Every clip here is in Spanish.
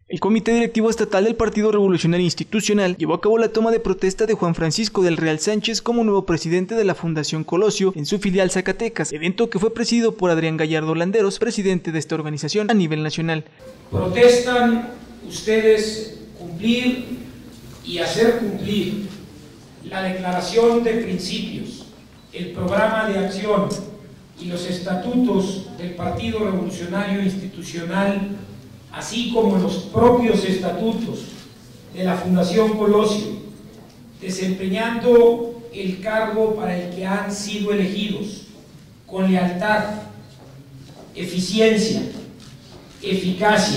El Comité Directivo Estatal del Partido Revolucionario Institucional llevó a cabo la toma de protesta de Juan Francisco del Real Sánchez como nuevo presidente de la Fundación Colosio en su filial Zacatecas, evento que fue presidido por Adrián Gallardo Landeros, presidente de esta organización a nivel nacional. Protestan ustedes cumplir y hacer cumplir la declaración de principios, el programa de acción y los estatutos del Partido Revolucionario Institucional, así como los propios estatutos de la Fundación Colosio, desempeñando el cargo para el que han sido elegidos, con lealtad, eficiencia, eficacia,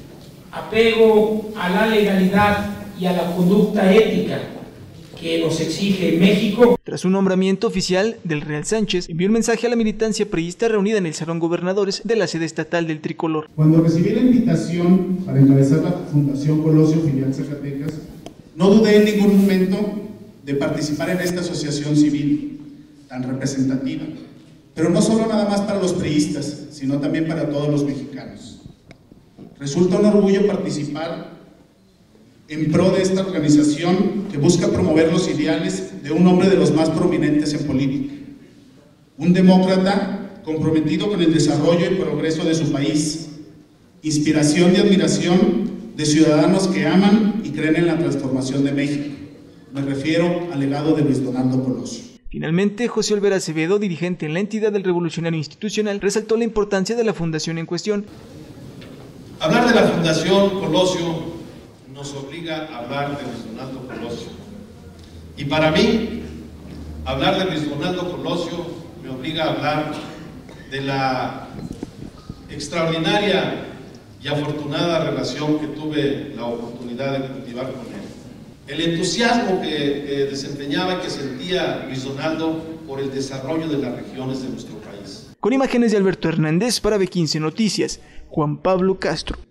apego a la legalidad y a la conducta ética que nos exige México. Tras su nombramiento oficial, del Real Sánchez envió un mensaje a la militancia priista reunida en el Salón Gobernadores de la sede estatal del Tricolor. Cuando recibí la invitación para encabezar la Fundación Colosio filial Zacatecas, no dudé en ningún momento de participar en esta asociación civil tan representativa, pero no solo nada más para los priistas, sino también para todos los mexicanos. Resulta un orgullo participar en pro de esta organización que busca promover los ideales de un hombre de los más prominentes en política, un demócrata comprometido con el desarrollo y progreso de su país, inspiración y admiración de ciudadanos que aman y creen en la transformación de México. Me refiero al legado de Luis Donaldo Colosio. Finalmente, José Olvera Acevedo, dirigente en la entidad del Revolucionario Institucional, resaltó la importancia de la fundación en cuestión. Hablar de la Fundación Colosio nos obliga a hablar de Luis Donaldo Colosio. Y para mí, hablar de Luis Donaldo Colosio me obliga a hablar de la extraordinaria y afortunada relación que tuve la oportunidad de cultivar con él. El entusiasmo que desempeñaba y que sentía Luis Donaldo por el desarrollo de las regiones de nuestro país. Con imágenes de Alberto Hernández para B15 Noticias, Juan Pablo Castro.